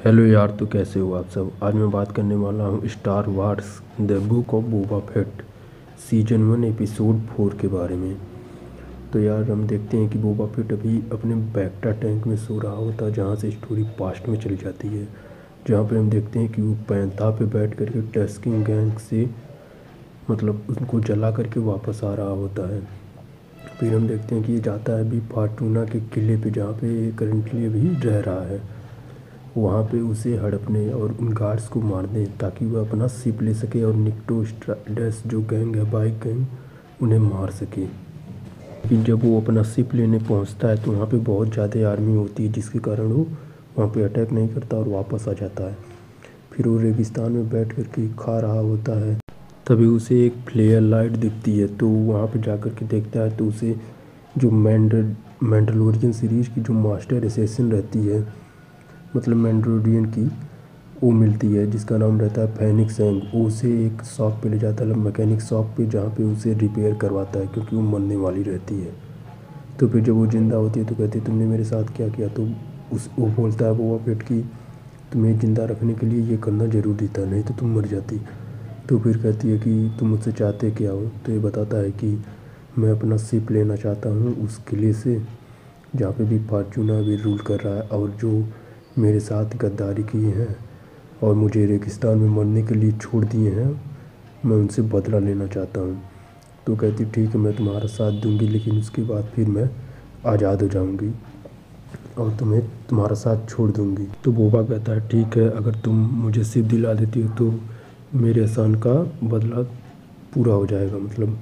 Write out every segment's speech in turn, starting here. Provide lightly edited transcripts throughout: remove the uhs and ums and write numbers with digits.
Hello यार, तो कैसे हो आप सब। आज मैं बात करने वाला हूँ Star Wars the Book of Boba Fett season 1 episode 4 के बारे में। तो यार हम देखते हैं कि बोबा फेट अभी अपने बैक्टा टैंक में सो रहा होता है, जहाँ से स्टोरी पास्ट में चली जाती है, जहाँ पे हम देखते हैं कि वो पैंथा पे बैठ करके टस्किंग गैंग से मतलब उनको जला करके वापस आ रहा होता है। फिर हम देखते हैं कि ये जाता है अभी फार्टूना के किले पे, जहाँ पे करंटली अभी रह रहा है। वहाँ पे उसे हड़पने और उन गार्ड्स को मार दें ताकि वह अपना शिप ले सके और निक्टो स्ट्राइडर्स जो गैंग है, बाइक गैंग, उन्हें मार सके। लेकिन जब वो अपना शिप लेने पहुँचता है तो वहाँ पे बहुत ज़्यादा आर्मी होती है, जिसके कारण वो वहाँ पे अटैक नहीं करता और वापस आ जाता है। फिर वो रेगिस्तान में बैठ कर के खा रहा होता है, तभी उसे एक फ्लेयर लाइट दिखती है। तो वहाँ पे जा कर के देखता है तो उसे जो मैंडलोरियन सीरीज़ की जो मास्टर एसेसिन रहती है, मतलब मैंडलोरियन की, वो मिलती है, जिसका नाम रहता है फेनिक्स एंग। वो उसे एक शॉप पे ले जाता है, मैकेनिक शॉप पे, जहाँ पे उसे रिपेयर करवाता है क्योंकि वो मरने वाली रहती है। तो फिर जब वो ज़िंदा होती है तो कहती है तुमने मेरे साथ क्या किया। तो वो बोलता है बोबा फेट की तुम्हें ज़िंदा रखने के लिए ये करना ज़रूरी था, नहीं तो तुम मर जाती। तो फिर कहती है कि तुम मुझसे चाहते क्या हो। तो ये बताता है कि मैं अपना शिप लेना चाहता हूँ उस किले से जहाँ पे भी फॉर्चूना भी रूल कर रहा है, और जो मेरे साथ गद्दारी किए हैं और मुझे रेगिस्तान में मरने के लिए छोड़ दिए हैं, मैं उनसे बदला लेना चाहता हूँ। तो कहती ठीक है, मैं तुम्हारा साथ दूंगी, लेकिन उसके बाद फिर मैं आज़ाद हो जाऊंगी और तुम्हें तुम्हारा साथ छोड़ दूंगी। तो बोबा कहता है ठीक है, अगर तुम मुझे शिप दिला देती हो तो मेरे एहसान का बदला पूरा हो जाएगा मतलब।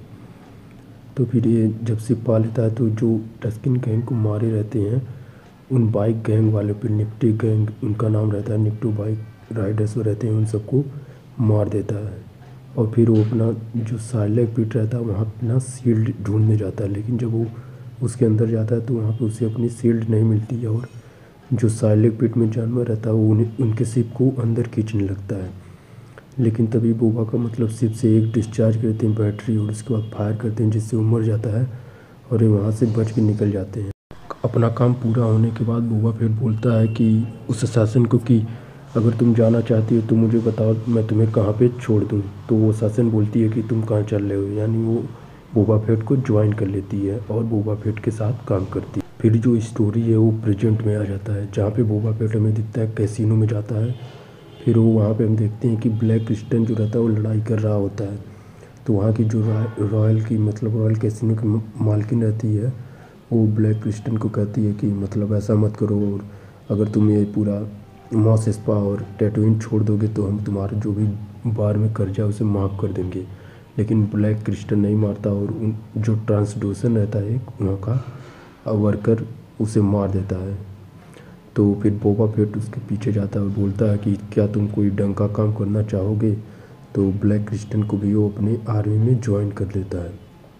तो फिर ये जब शिप पा लेता है तो जो टस्किन गैंग को मारे रहते हैं, उन बाइक गैंग वाले पे निक्टी गैंग, उनका नाम रहता है निक्टो बाइक राइडर्स रहते हैं, उन सबको मार देता है। और फिर वो अपना जो साइलेंट पिट रहता है वहाँ अपना शील्ड ढूंढने जाता है, लेकिन जब वो उसके अंदर जाता है तो वहाँ पे उसे अपनी शील्ड नहीं मिलती है, और जो साइलेंट पिट में जानवर रहता है वो उनके शिप को अंदर खींचने लगता है। लेकिन तभी बोबा का मतलब शिप से एक डिस्चार्ज करते हैं बैटरी, और उसके बाद फायर करते हैं, जिससे वो मर जाता है और ये वहाँ से बच के निकल जाते हैं। अपना काम पूरा होने के बाद बोबा फिर बोलता है कि उस शासन को कि अगर तुम जाना चाहती हो तो मुझे बताओ, मैं तुम्हें कहाँ पे छोड़ दूँ। तो वो शासन बोलती है कि तुम कहाँ चल रहे हो, यानी वो बोबा फेट को ज्वाइन कर लेती है और बोबा फेट के साथ काम करती है। फिर जो स्टोरी है वो प्रेजेंट में आ जाता है, जहाँ पे बोबा फेट हमें दिखता है कैसीनो में जाता है। फिर वो वहाँ पे हम देखते हैं कि ब्लैक क्रिस्टन जो रहता है वो लड़ाई कर रहा होता है। तो वहाँ की जो रॉयल की मतलब रॉयल कैसीनो की मालकिन रहती है, वो ब्लैक क्रिस्टन को कहती है कि मतलब ऐसा मत करो, और अगर तुम ये पूरा मॉस स्पा और टैटूइन छोड़ दोगे तो हम तुम्हारा जो भी बार में कर्जा है उसे माफ़ कर देंगे। लेकिन ब्लैक क्रिस्टन नहीं मारता, और उन जो ट्रांसडोसन रहता है वहाँ का वर्कर, उसे मार देता है। तो फिर बोबा फेट उसके पीछे जाता है और बोलता है कि क्या तुम कोई ढंग का काम करना चाहोगे। तो ब्लैक क्रिस्टन को भी वो अपने आर्मी में ज्वाइन कर लेता है।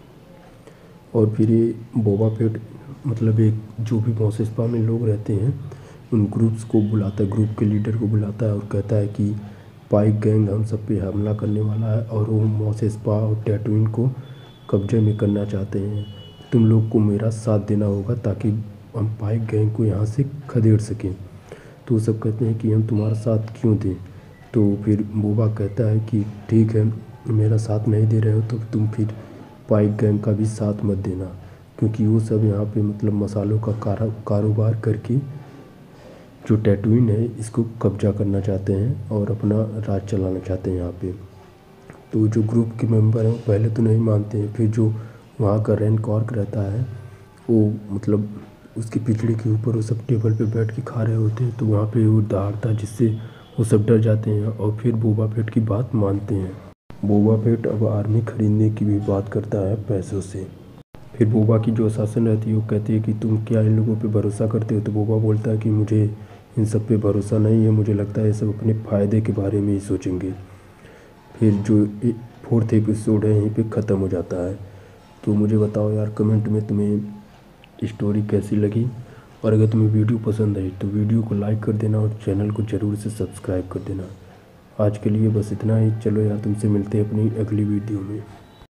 और फिर ये बोबा फेट मतलब एक जो भी मॉस स्पा में लोग रहते हैं उन ग्रुप्स को बुलाता है, ग्रुप के लीडर को बुलाता है और कहता है कि पाइक गैंग हम सब पे हमला करने वाला है और वो मॉस स्पा और टैटूइन को कब्जे में करना चाहते हैं। तुम लोग को मेरा साथ देना होगा ताकि हम पाइक गैंग को यहाँ से खदेड़ सकें। तो वो सब कहते हैं कि हम तुम्हारा साथ क्यों दें। तो फिर बोबा कहता है कि ठीक है, मेरा साथ नहीं दे रहे हो तो तुम फिर पाइक गैंग का भी साथ मत देना, क्योंकि वो सब यहाँ पे मतलब मसालों का कारोबार करके जो टैटूइन है इसको कब्जा करना चाहते हैं और अपना राज चलाना चाहते हैं यहाँ पे। तो जो ग्रुप के मेंबर हैं वो पहले तो नहीं मानते हैं, फिर जो वहाँ का रैन कॉर्क रहता है वो मतलब उसकी पिछड़ी के ऊपर वो सब टेबल पे बैठ के खा रहे होते हैं, तो वहाँ पे वो दहाड़ता, जिससे वो सब डर जाते हैं और फिर बोबा फेट की बात मानते हैं। बोबा फेट अब आर्मी खरीदने की भी बात करता है पैसों से। फिर बोबा की जो शासन रहती है वो कहती है कि तुम क्या इन लोगों पे भरोसा करते हो। तो बोबा बोलता है कि मुझे इन सब पे भरोसा नहीं है, मुझे लगता है ये सब अपने फ़ायदे के बारे में ही सोचेंगे। फिर जो 4th एपिसोड है यहीं पे ख़त्म हो जाता है। तो मुझे बताओ यार कमेंट में तुम्हें स्टोरी कैसी लगी, और अगर तुम्हें वीडियो पसंद आई तो वीडियो को लाइक कर देना और चैनल को ज़रूर से सब्सक्राइब कर देना। आज के लिए बस इतना ही। चलो यार, तुमसे मिलते हैं अपनी अगली वीडियो में।